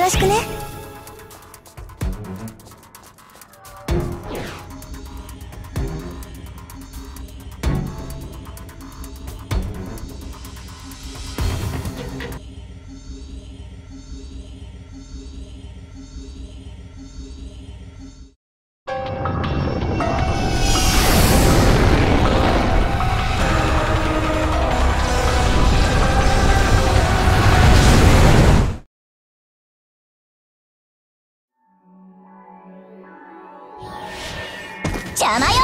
ろしくね。邪魔よ。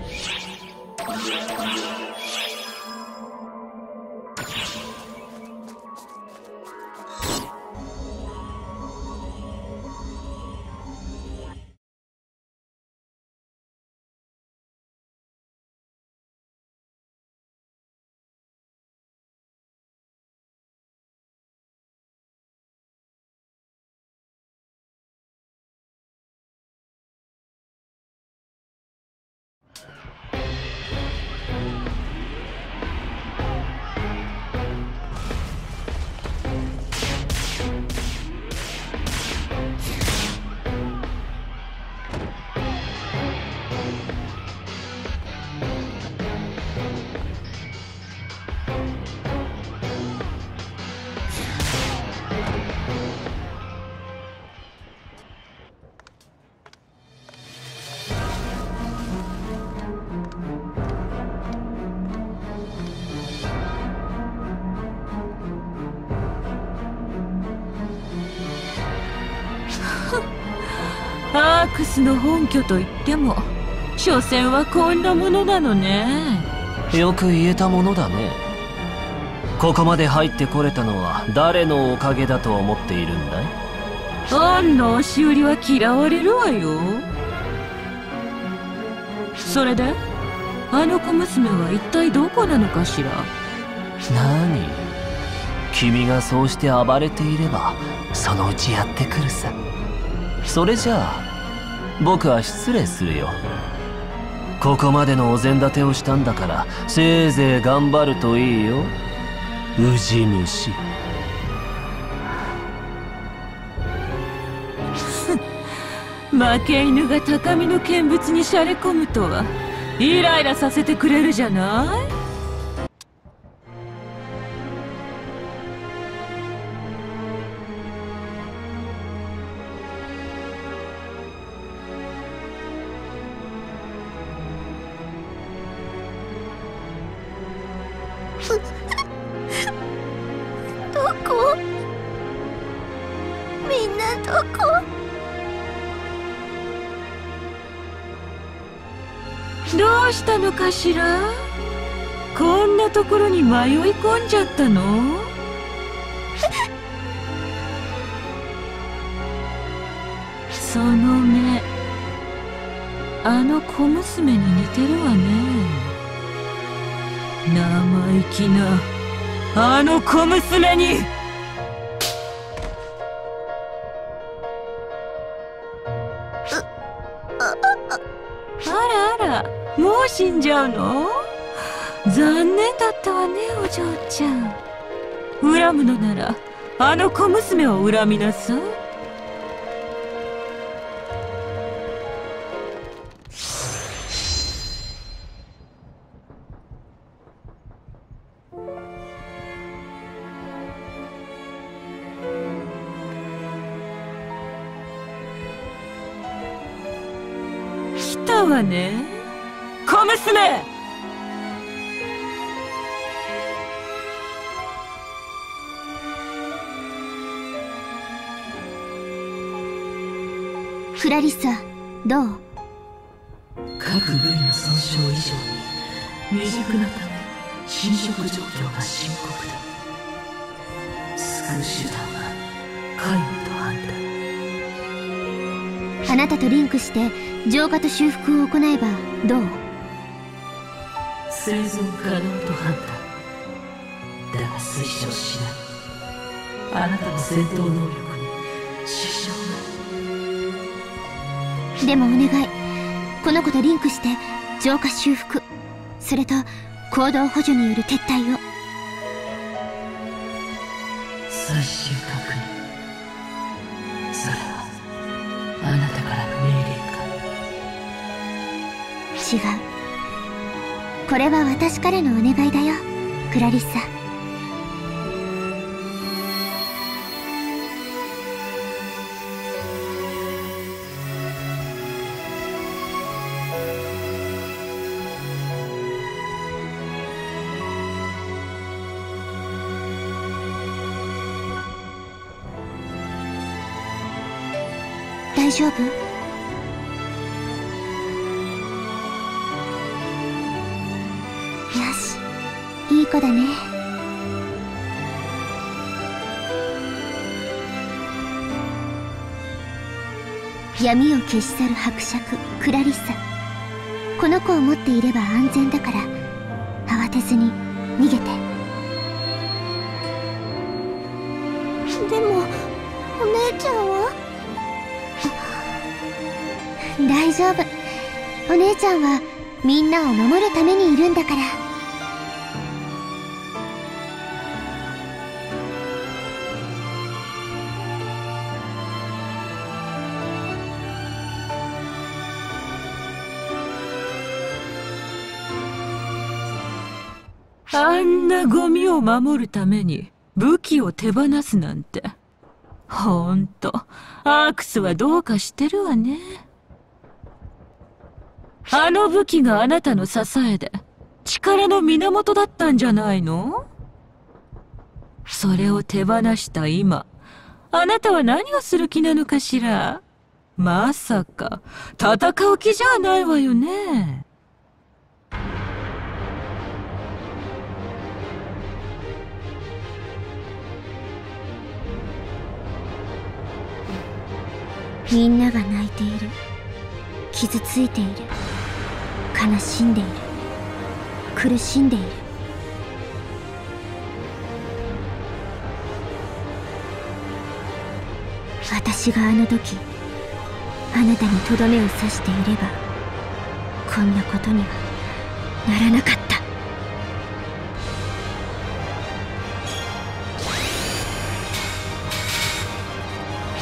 アークスの本拠といっても所詮はこんなものなのね。 よく言えたものだね。ここまで入ってこれたのは誰のおかげだと思っているんだい？ あんな押し売りは嫌われるわよ。それであの小娘は一体どこなのかしら？ 何？君がそうして暴れていればそのうちやってくるさ。それじゃあ僕は失礼するよ。ここまでのお膳立てをしたんだからせいぜい頑張るといいよ、ウジ虫。 負け犬が高みの見物にしゃれ込むとはイライラさせてくれるじゃない。 どこ？みんなどこ？ どうしたのかしら？こんなところに迷い込んじゃったの？その目、あの小娘に似てるわね。生意気なあの小娘に。あらあら、もう死んじゃうの？残念だったわね、お嬢ちゃん。恨むのならあの小娘を恨みなさい。来たわね、小娘。 クラリッサ、どう？ 各部位の損傷以上に未熟なため侵食状況が深刻だ。救う手段は皆無と判断。 あなたとリンクして浄化と修復を行えばどう？ 生存可能と判断だが推奨しない。あなたの戦闘能力に支障が。 でもお願い、この子とリンクして浄化修復、それと行動補助による撤退を。 最終確認。 違う。これは私からのお願いだよ、クラリッサ。大丈夫？よし、いい子だね。闇を消し去る伯爵クラリッサ。この子を持っていれば安全だから慌てずに逃げて。でもお姉ちゃんは？大丈夫。お姉ちゃんはみんなを守るためにいるんだから。 あんなゴミを守るために武器を手放すなんて。ほんと、アークスはどうかしてるわね。あの武器があなたの支えで、力の源だったんじゃないの？それを手放した今、あなたは何をする気なのかしら？まさか、戦う気じゃないわよね。 みんなが泣いている。傷ついている。悲しんでいる。苦しんでいる。私があの時あなたにとどめを刺していればこんなことにはならなかった。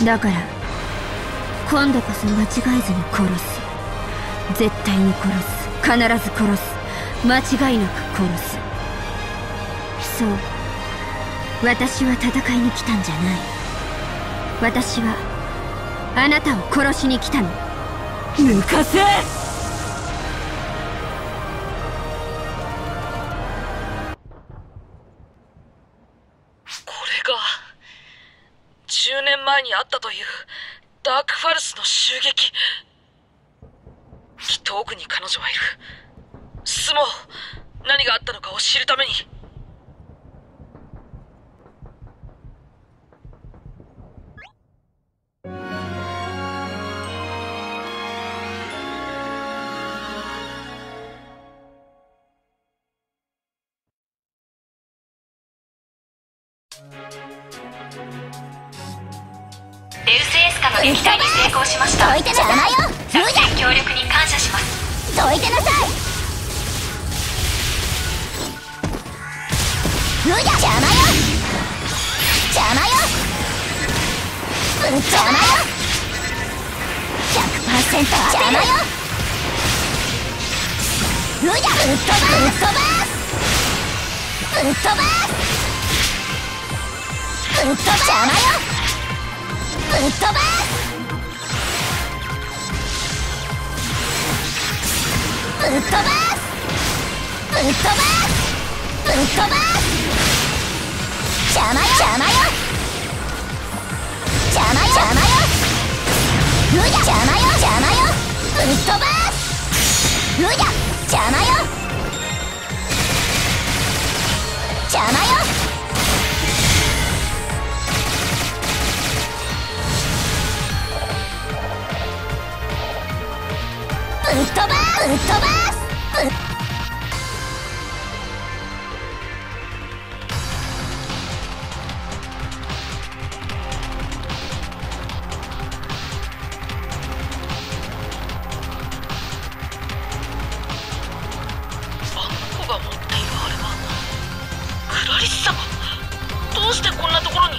だから今度こそ間違えずに殺す。絶対に殺す。必ず殺す。間違いなく殺す。そう、私は戦いに来たんじゃない。私はあなたを殺しに来たの。 抜かせ！ これが10年前にあったというダークファルスの襲撃。きっと奥に彼女はいる。進もう。何があったのかを知るために。 デウスエースカの撃退に成功しました。 どいてなさいよ。 作戦協力に感謝します。 どいてなさい。邪魔よ。邪魔よ。邪魔よ。100% 邪魔よ。ぶっ飛ばす。ぶっ飛ばす。邪魔よ。ぶっ飛ばす。ぶっ飛ばす。ぶっ飛ばす。ぶっ飛ばす。邪魔よ。邪魔よ。邪魔よ。邪魔よ。邪魔よ。邪魔よ。ぶっ飛ばす。邪魔よ。邪魔よ。ぶっ飛ばす。ぶっ飛ばす。 が持っているあれはクラリッサがどうしてこんなところに。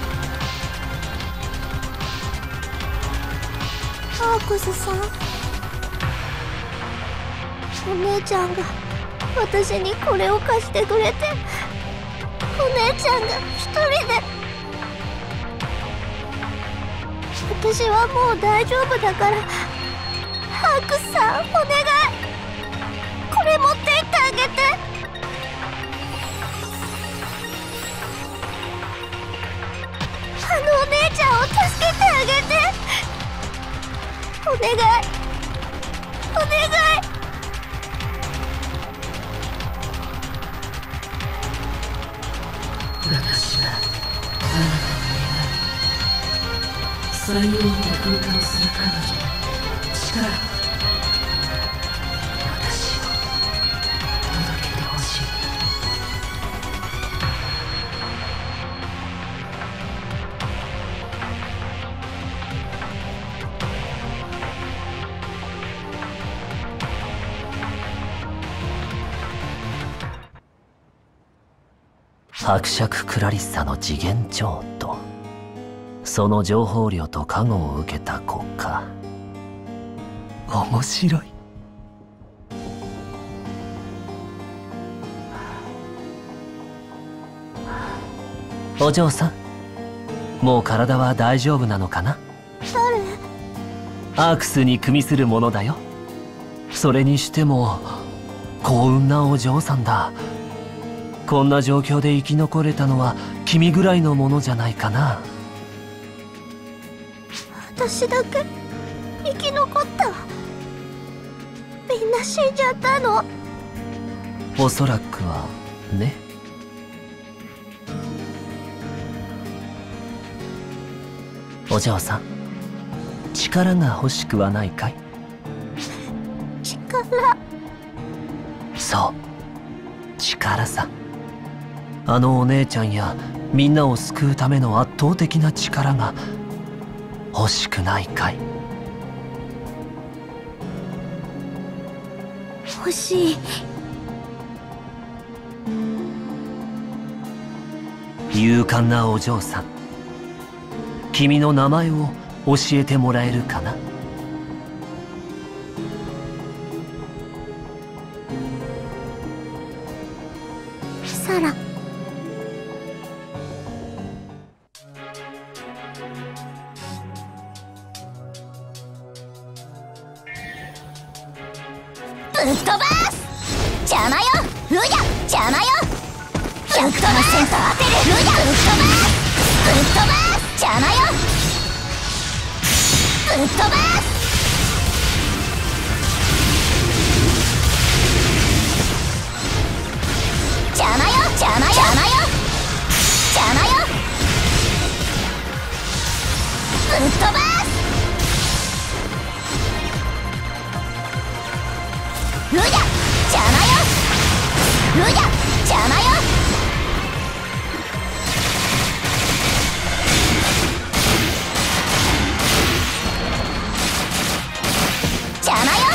アークスさん、 お姉ちゃんが私にこれを貸してくれて、お姉ちゃんが一人で。私はもう大丈夫だから、ハークさんお願い、これ持ってってあげて。あのお姉ちゃんを助けてあげて、お願いお願い。 私はあなたの願い、最良の風化をする彼女の力、私を届けてほしい。 伯爵クラリッサの次元譲渡、その情報量と加護を受けた子か。面白い。お嬢さん、もう体は大丈夫なのかな？ 誰？ アークスに組みするものだよ。それにしても幸運なお嬢さんだ。こんな状況で生き残れたのは君ぐらいのものじゃないかな。 私だけ生き残った？みんな死んじゃったの？ おそらくはね。お嬢さん、力が欲しくはないかい？ 力？ そう、力さ。あのお姉ちゃんやみんなを救うための圧倒的な力が欲しくないかい？ 欲しい。 勇敢なお嬢さん、君の名前を教えてもらえるかな？ サラ。ぶっ飛ばす！邪魔よ！うや！邪魔よ！ 100% 当てる！うや！ぶっ飛ばす！ぶっ飛ばす！邪魔よ！ぶっ飛ばす！邪魔よ！邪魔よ！邪魔よ！邪魔よ！ぶっ飛ばす！うや！邪魔よ！うや！邪魔よ！邪魔よ！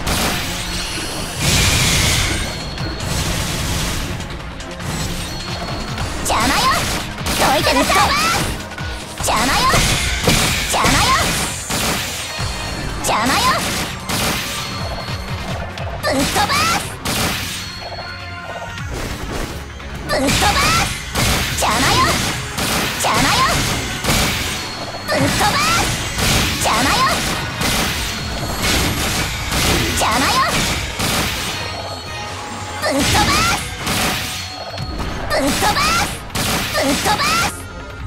邪魔よ！どいてなさい！邪魔よ！邪魔よ！邪魔よ！ぶっ飛ばす！ぶっ飛ばす！邪魔よ！邪魔よ！ぶっ飛ばす！邪魔よ！邪魔よ！ぶっ飛ばす！ぶっ飛ばす！ぶっ飛ばす！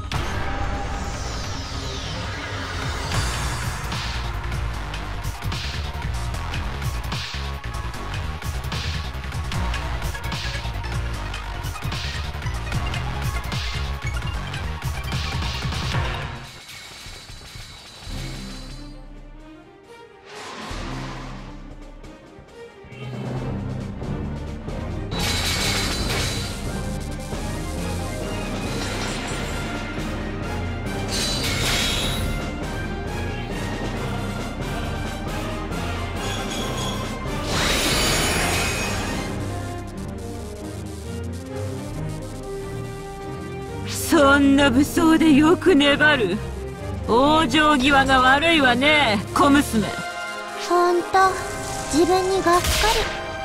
そんな武装でよく粘る。往生際が悪いわね、小娘。 ほんと、自分にがっかり。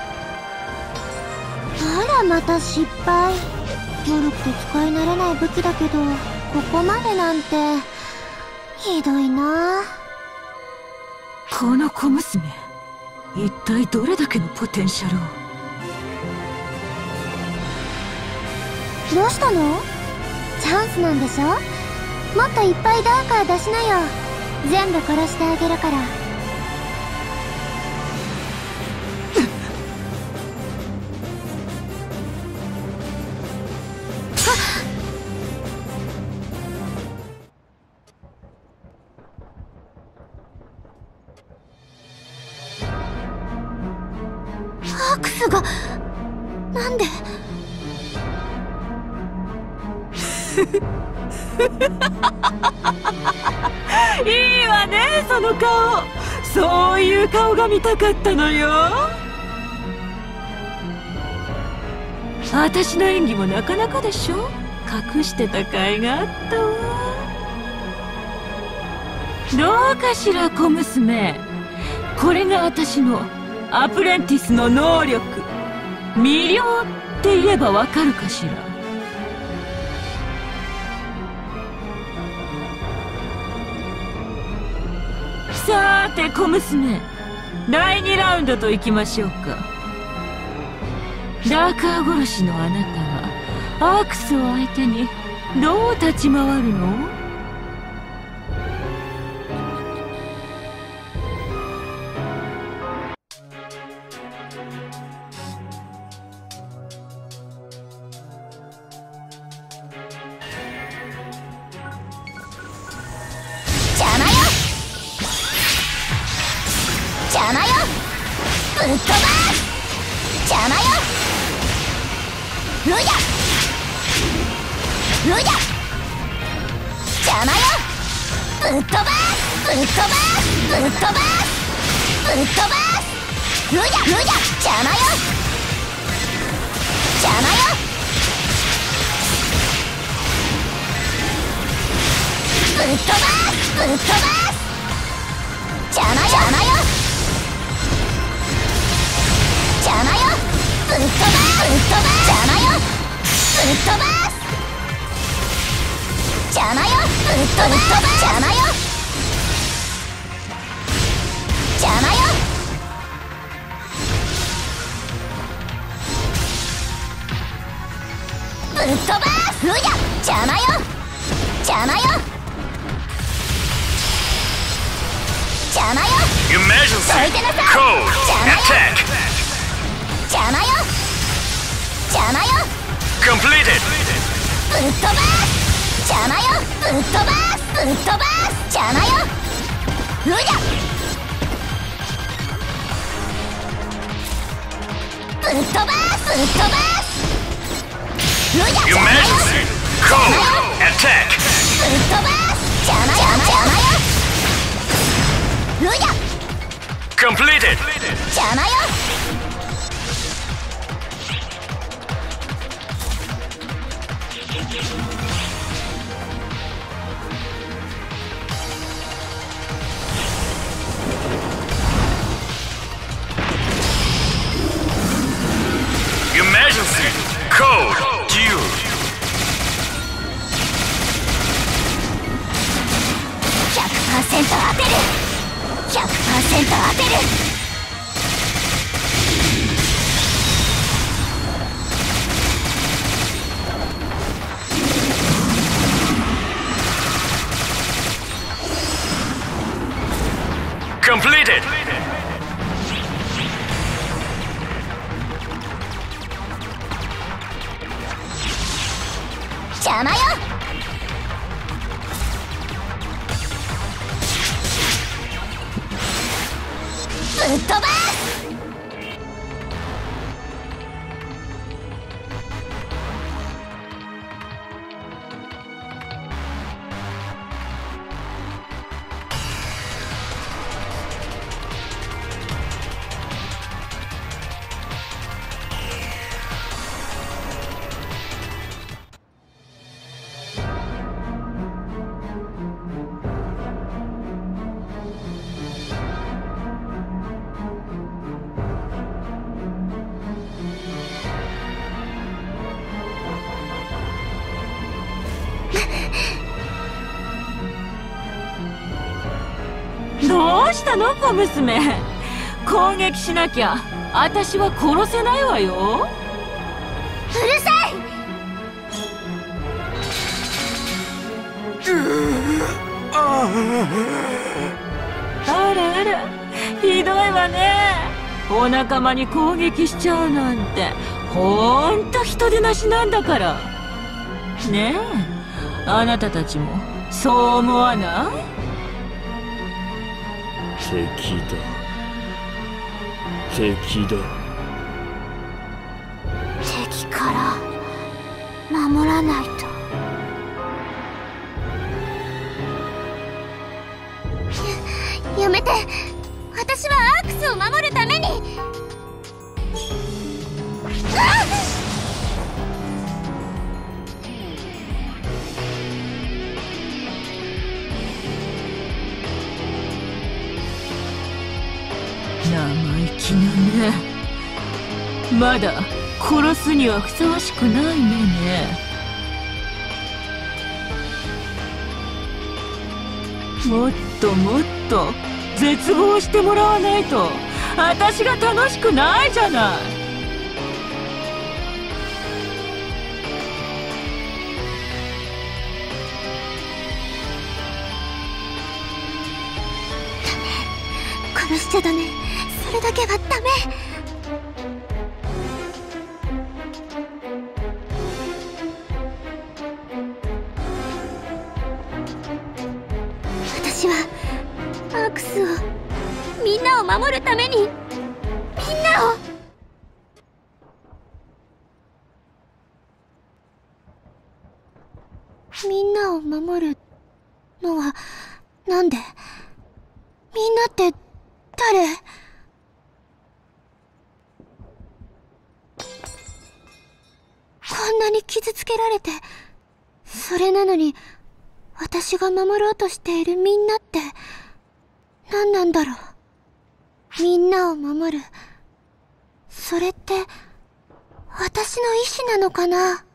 らまた失敗。悪くて使い慣れない武器だけど、ここまでなんてひどいな。 この小娘、一体どれだけのポテンシャルを。 どうしたの？チャンスなんでしょ？もっといっぱいダーカー出しなよ。全部殺してあげるから。アークスがなんで？ いいわね、その顔。そういう顔が見たかったのよ。私の演技もなかなかでしょ。隠してた甲斐があったわ。どうかしら、小娘。これが私のアプレンティスの能力。魅了って言えばわかるかしら。さーて小娘、第2ラウンドといきましょうか。ダーカー殺しのあなたはアークスを相手にどう立ち回るの？ 邪魔よ！ぶっ飛ばす！邪魔よ！うや！うや！邪魔よ！ぶっ飛ばす！ぶっ飛ばす！ぶっ飛ばす！ぶっ飛ばす！うや！うや！邪魔よ！邪魔よ！ぶっ飛ばす！ぶっ飛ばす！邪魔よ！邪魔よ！邪魔よ！ぶっ飛ばす！ぶっ飛ばす！邪魔よ！ぶっ飛ばす！邪魔よ！ぶっ飛ばす！邪魔よ！邪魔よ！ぶっ飛ばす！うや！邪魔よ！邪魔よ！邪魔よ！ Emergency どいてなさい！ Code 邪魔よ！ Attack 邪魔よ！邪魔よ！ Completed ぶっ飛ばす！邪魔よ！ぶっ飛ばす！ぶっ飛ばす！邪魔よ！うや！ぶっ飛ばす！ぶっ飛ばす！うや！邪魔よ！ Emergency Code Attack ぶっ飛ばす！邪魔よ！邪魔よ！うや！ Completed 邪魔よ！ Emergency Code Duel 100% 当てる！ 100% 当てる！ Completed 邪魔よ！ぶっ飛ばす！ したの小娘。攻撃しなきゃ私は殺せないわよ。 うるさい。 あらあら、ひどいわね。お仲間に攻撃しちゃうなんてほんと人でなしなんだから。ねえ、あなたたちもそう思わない？ 敵だ、敵だ。 敵から守らないと。やめて。私はアークスを守るために。 生意気なね。まだ殺すにはふさわしくない目ね。もっともっと絶望してもらわないと私が楽しくないじゃない。 殺しちゃダメ。それだけはダメ。私はアークスを、みんなを守るために、みんなを。みんなを守るのはなんで？みんなって誰？こんなに傷つけられて、それなのに私が守ろうとしているみんなって何なんだろう。みんなを守る、それって私の意志なのかな。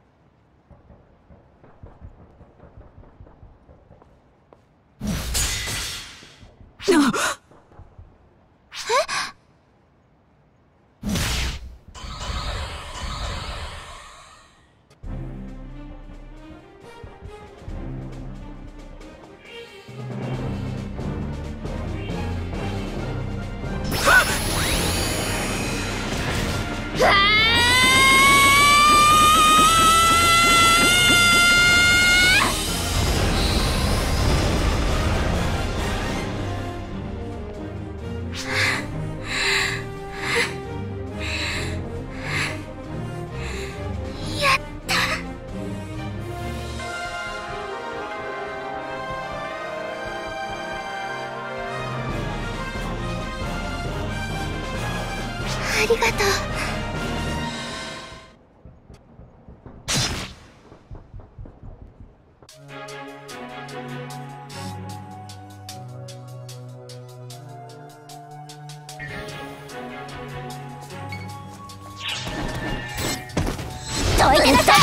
ありがとう。どいてなさい。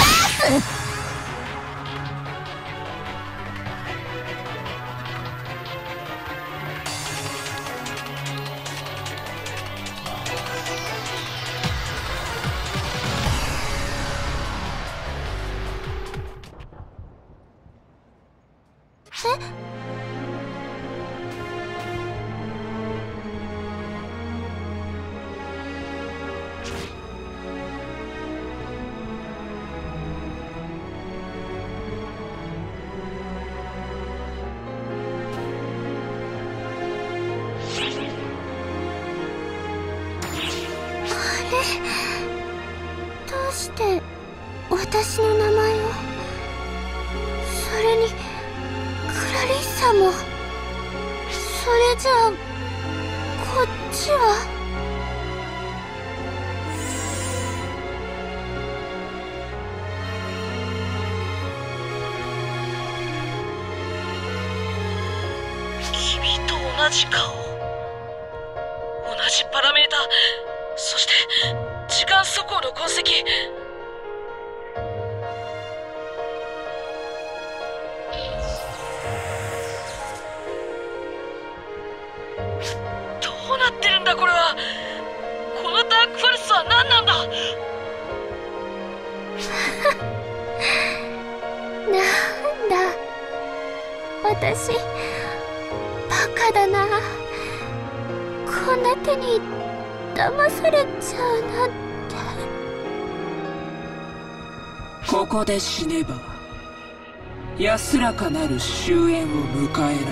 どうして私の名前を。それにクラリッサも。それじゃあこっちは。 君と同じ顔、同じパラメータ、そして時間速行の痕跡。 どうなってるんだこれは。このダークファルスは何なんだ。 なんだ、私バカだな。こんな手に騙されちゃうなんて。 ここで死ねば安らかなる終焉を迎えられる。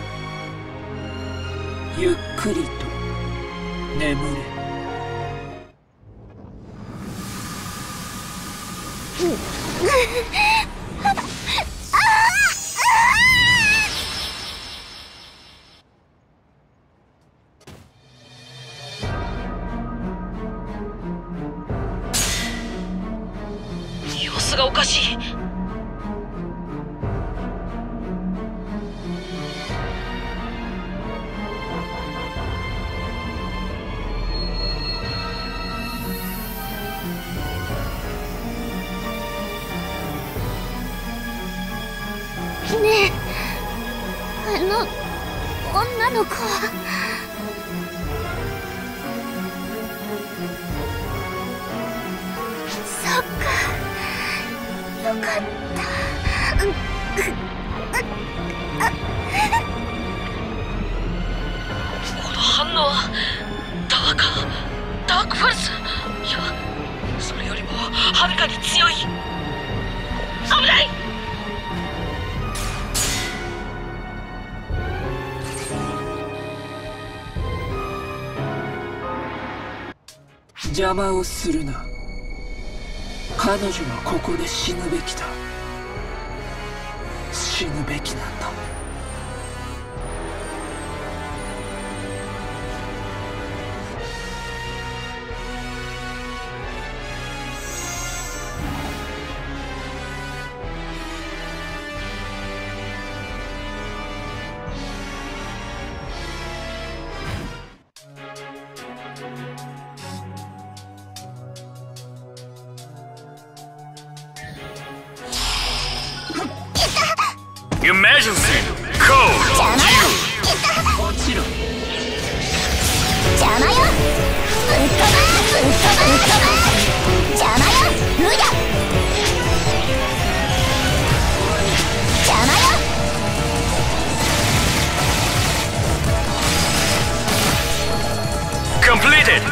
ゆっくりと眠れ。 様子がおかしい。 ねえ、あの女の子は。そっか、よかった。 この反応はダークファルス。いや、それよりもはるかに強い。危ない。 邪魔をするな。彼女はここで死ぬべきだ。死ぬべきなんだ。 Emergency Code Q。 もちろん。 邪魔よ、ぶっ飛ば邪魔よ、無駄。邪魔よ。 Completed。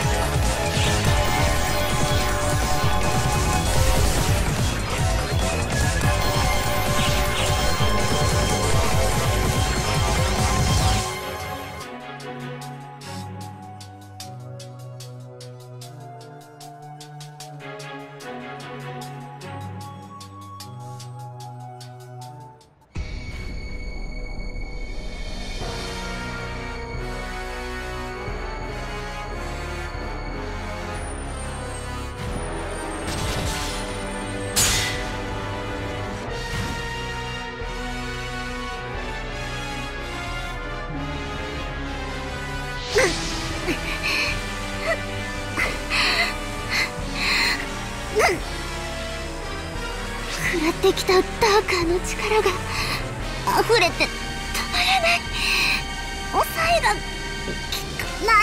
食らってきたダーカーの力が溢れて止まらない。抑えが効かない。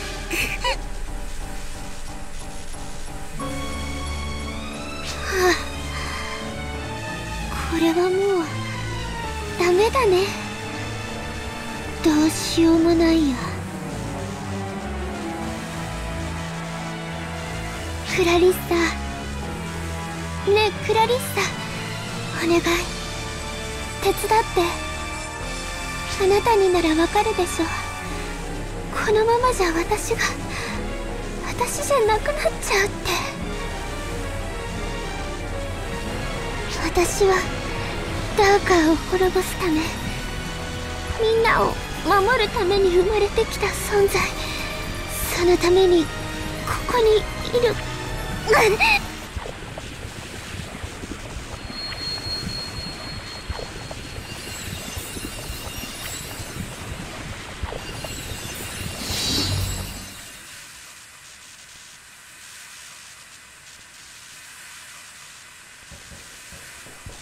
はあ、これはもうダメだね。どうしようもないや。クラリッサ、ねえクラリッサ、お願い手伝って。あなたにならわかるでしょ。このままじゃ私じゃなくなっちゃうって。私はダーカーを滅ぼすため、みんなを守るために生まれてきた存在。そのためにここにいる。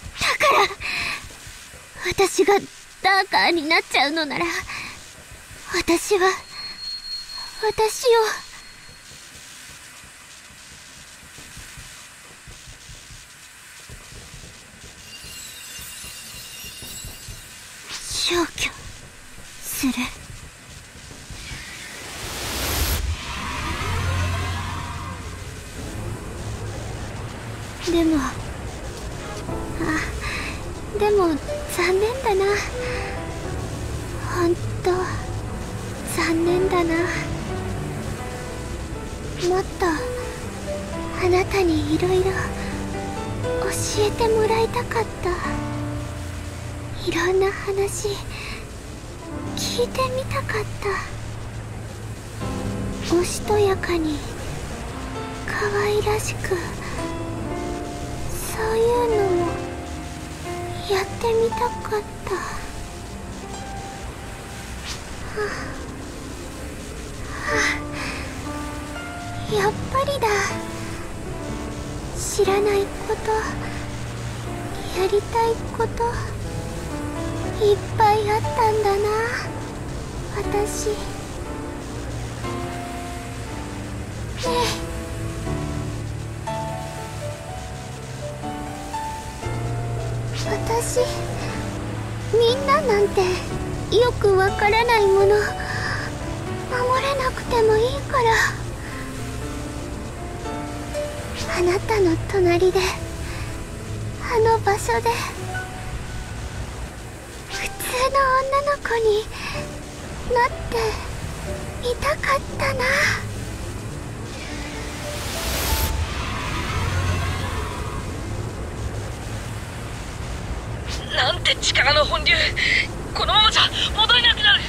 私がダーカーになっちゃうのなら、 私は私を消去する。でも残念だな。本当残念だな。もっとあなたにいろいろ教えてもらいたかった。いろんな話聞いてみたかった。おしとやかに可愛らしく、そういうのもやってみたかった。やっぱりだ。知らないこと、やりたいこといっぱいあったんだな、私。ねえ、私みんななんてよくわからないもの守れなくてもいいから、あなたの隣で、あの場所で普通の女の子になってみたかったな。 なんて力の本流。このままじゃ戻れなくなる。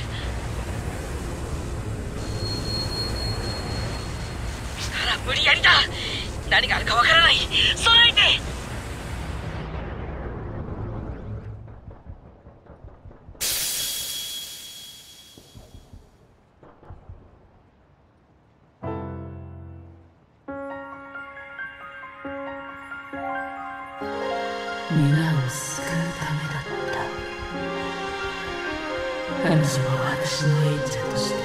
なら無理やりだ。何があるかわからない。備えて。 皆を救うためだった。彼女は私の演者として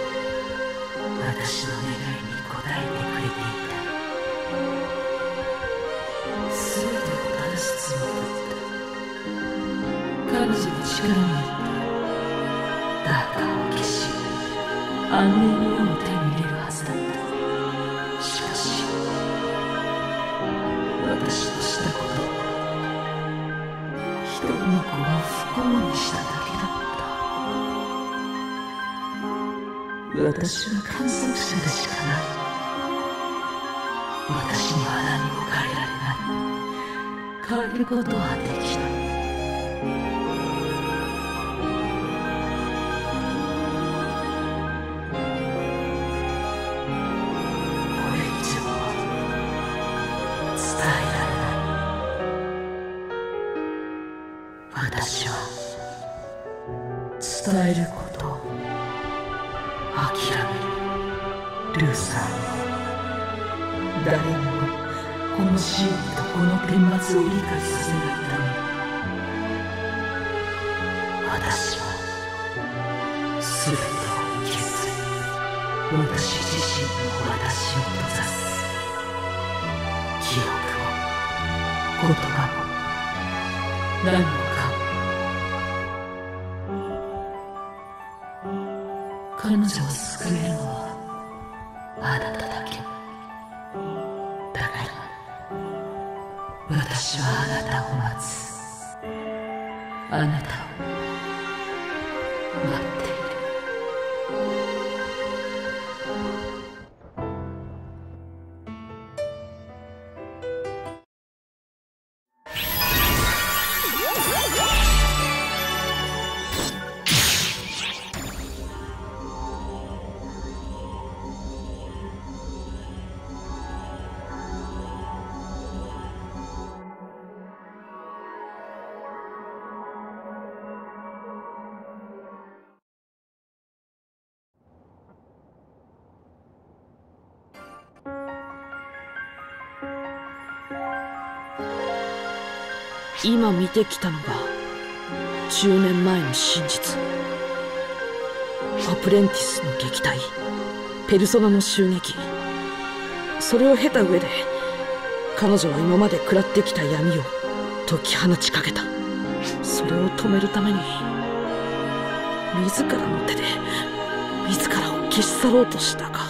私の願いに応えてくれていた。全てを正すつもりだった。彼女の力によってダーカを消し、安寧の世を手に入れるはずだった。しかし私のしたことは一人の子を不幸にしただけだった。私は観測者でしかない。私には何も変えられない。変えることはできない。これ以上は伝えられない。私は伝えることを諦める。ルーさん、誰にもこの真理とこの顛末を理解させないために、私は全てを消す。私自身の私を閉ざす。記憶も言葉も何もかも。彼女を救えるのはあなただけ。だから私はあなたを待つ。あなたを待っている。 今見てきたのが10年前の真実。 アプレンティスの撃退、ペルソナの襲撃、それを経た上で彼女は今まで食らってきた闇を解き放ちかけた。それを止めるために自らの手で自らを消し去ろうとしたか。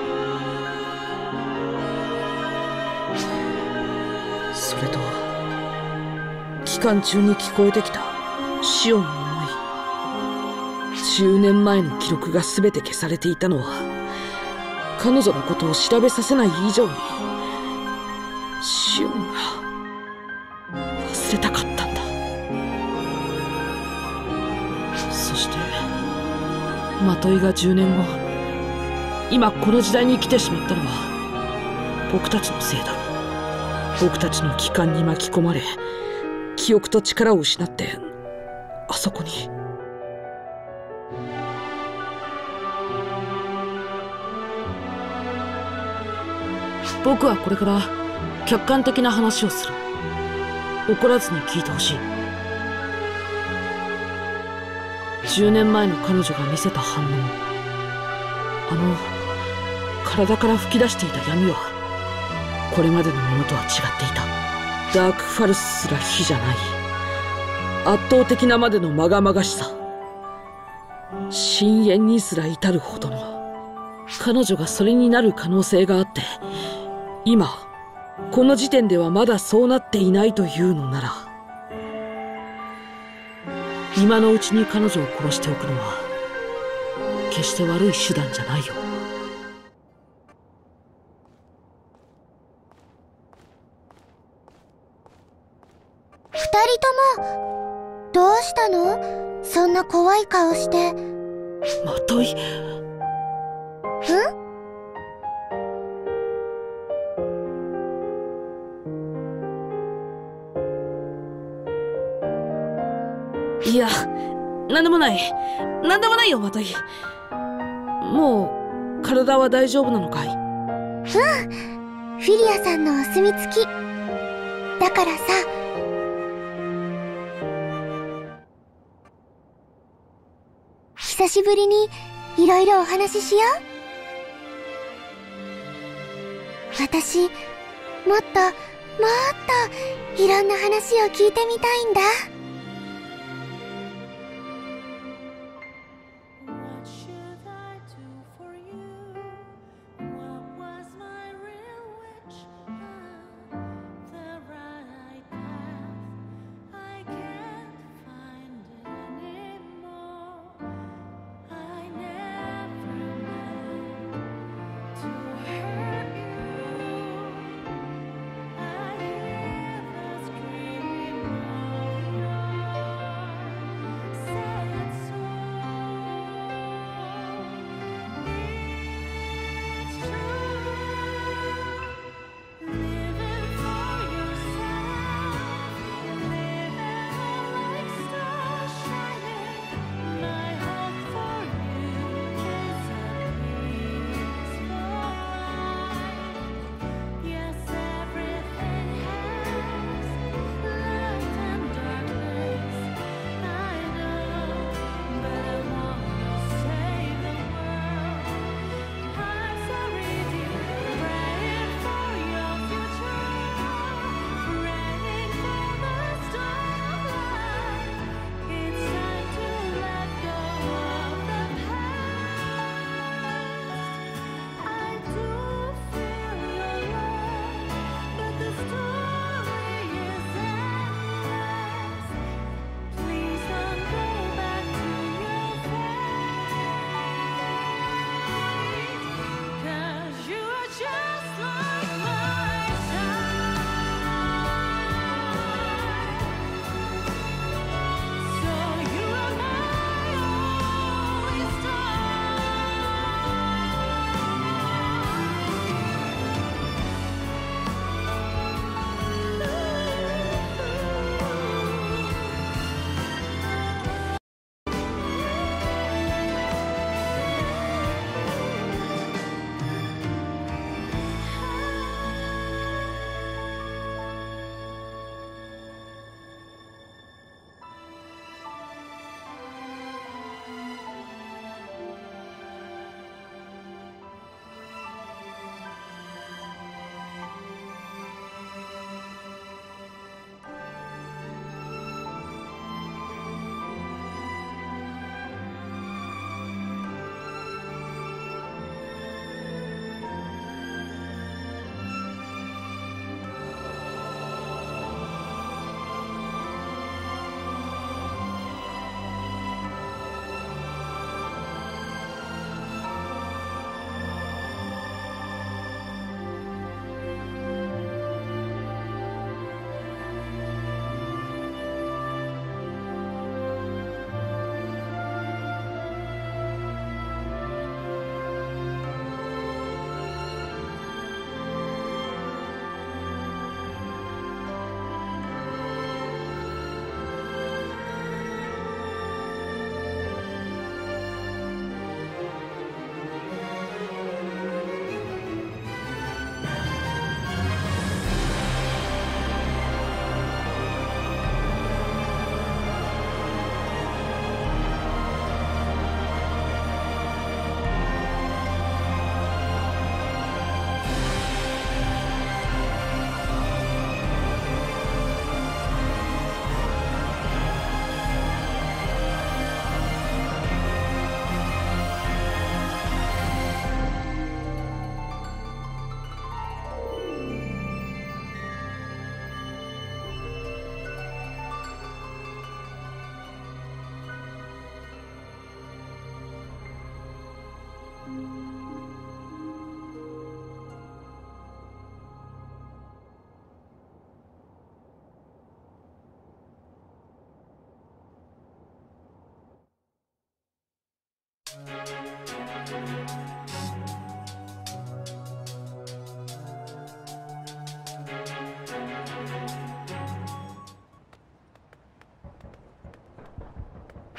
それと期間中に聞こえてきたシオンの思い、10年前の記録が全て消されていたのは彼女のことを調べさせない以上にシオンが忘れたかったんだ。そしてマトイが10年後、今この時代に来てしまったのは僕たちのせいだろう。僕たちの帰還に巻き込まれ、記憶と力を失ってあそこに。僕はこれから客観的な話をする。怒らずに聞いてほしい。10年前の彼女が見せた反応、体から吹き出していた闇はこれまでのものとは違っていた。ダークファルスすら比じゃない圧倒的なまでのまがまがしさ、深淵にすら至るほどの。彼女がそれになる可能性があって、今この時点ではまだそうなっていないというのなら、今のうちに彼女を殺しておくのは決して悪い手段じゃないよ。 二人ともどうしたの？そんな怖い顔して。 まとい。いや、なんでもない。なんでもないよ、まとい。もう体は大丈夫なのかい？ うん。フィリアさんのお墨付きだからさ。久しぶりにいろいろお話ししよう。私、もっといろんな話を聞いてみたいんだ。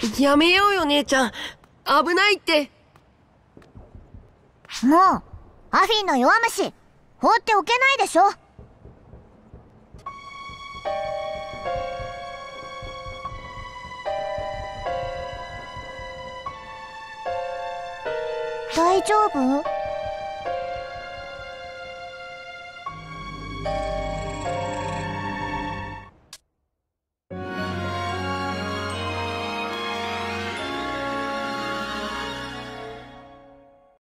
やめようよ姉ちゃん、危ないって。 もうアフィンの弱虫放っておけないでしょ。大丈夫？